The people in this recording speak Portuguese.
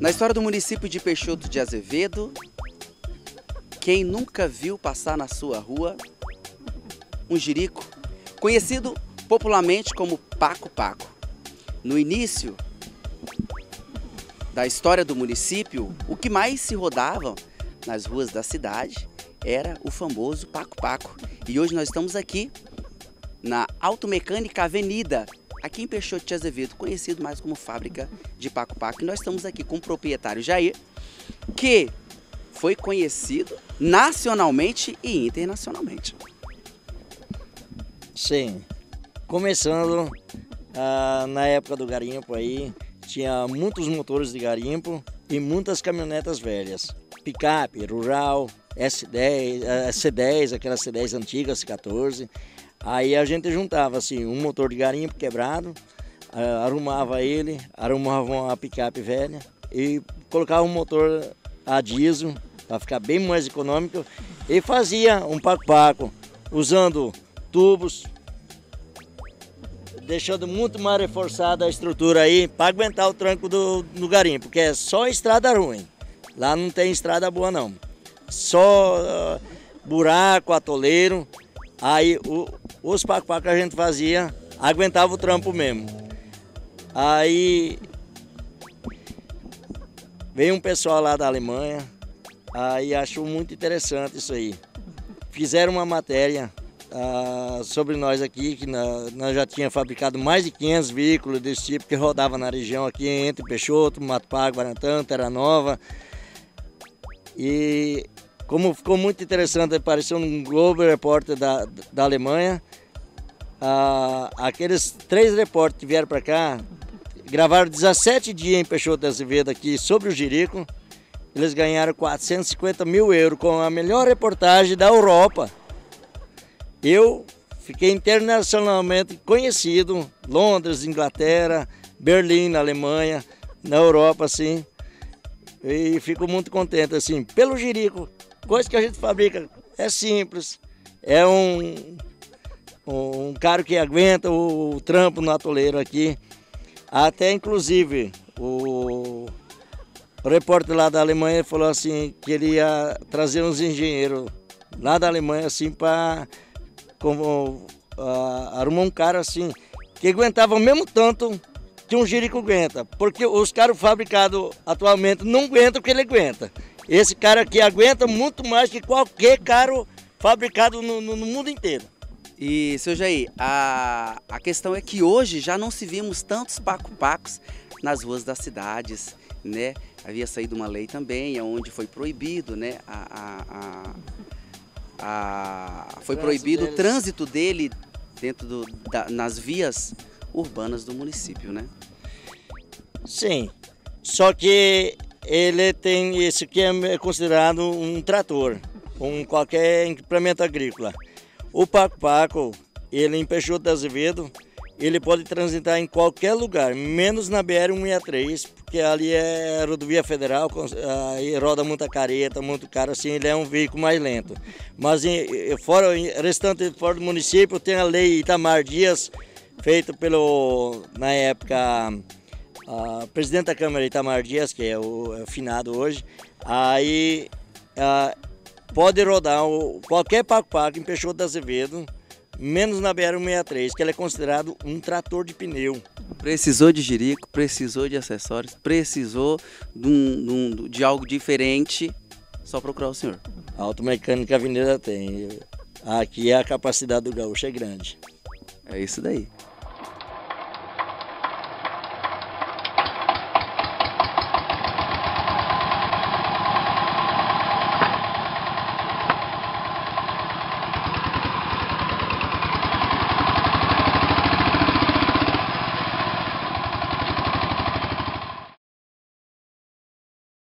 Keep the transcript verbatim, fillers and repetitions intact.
Na história do município de Peixoto de Azevedo, quem nunca viu passar na sua rua um jirico, conhecido popularmente como Paco-Paco. No início da história do município, o que mais se rodava nas ruas da cidade era o famoso Paco-Paco. E hoje nós estamos aqui na Automecânica Avenida, aqui em Peixoto de Azevedo, conhecido mais como Fábrica de Paco-Paco. E nós estamos aqui com o proprietário Jair, que foi conhecido nacionalmente e internacionalmente. Sim, começando ah, na época do garimpo aí, tinha muitos motores de garimpo e muitas caminhonetas velhas. Picape, rural, S dez, C dez, aquelas C dez antigas, C quatorze. Aí a gente juntava assim, um motor de garimpo quebrado, uh, arrumava ele, arrumava uma picape velha e colocava um motor a diesel para ficar bem mais econômico e fazia um Paco-Paco usando tubos, deixando muito mais reforçada a estrutura aí para aguentar o tranco do, do garimpo, porque é só estrada ruim, lá não tem estrada boa não, só uh, buraco, atoleiro. Aí o, os Paco-Paco que a gente fazia, aguentava o trampo mesmo. Aí veio um pessoal lá da Alemanha, aí achou muito interessante isso aí. Fizeram uma matéria ah, sobre nós aqui, que nós, nós já tínhamos fabricado mais de quinhentos veículos desse tipo, que rodava na região aqui entre Peixoto, Mato Pago, Guarantã, Terra Nova. E como ficou muito interessante, apareceu no Globo Repórter da, da Alemanha, ah, aqueles três repórteres que vieram para cá, gravaram dezessete dias em Peixoto de Azevedo aqui sobre o jirico, eles ganharam quatrocentos e cinquenta mil euros com a melhor reportagem da Europa. Eu fiquei internacionalmente conhecido, Londres, Inglaterra, Berlim, na Alemanha, na Europa, assim, e fico muito contente, assim, pelo jirico. Coisa que a gente fabrica é simples, é um, um cara que aguenta o, o trampo no atoleiro aqui. Até inclusive o, o repórter lá da Alemanha falou assim que ele ia trazer uns engenheiros lá da Alemanha assim para uh, arrumar um cara assim que aguentava o mesmo tanto que um jirico aguenta, porque os caras fabricados atualmente não aguentam o que ele aguenta. Esse cara aqui aguenta muito mais que qualquer carro fabricado no, no, no mundo inteiro. E, seu Jair, a, a questão é que hoje já não se vimos tantos Paco-Pacos nas ruas das cidades, né? Havia saído uma lei também, onde foi proibido, né? A, a, a, a, foi proibido o trânsito dele dentro do, da, nas vias urbanas do município, né? Sim, só que ele tem, esse aqui é considerado um trator, um qualquer implemento agrícola. O Paco-Paco, ele em Peixoto de Azevedo, ele pode transitar em qualquer lugar, menos na B R cento e sessenta e três, porque ali é rodovia federal, aí roda muita careta, muito caro, assim, ele é um veículo mais lento. Mas em, fora, restante fora do município, tem a lei Itamar Dias, feita pelo, na época, a presidente da Câmara Itamar Dias, que é o, é o finado hoje, aí a, pode rodar o, qualquer Paco-Paco em Peixoto de Azevedo, menos na B R cento e sessenta e três, que ele é considerado um trator de pneu. Precisou de jirico, precisou de acessórios, precisou de, um, de, um, de algo diferente, só procurar o senhor. A Automecânica Avenida tem. Aqui a capacidade do gaúcho é grande. É isso daí.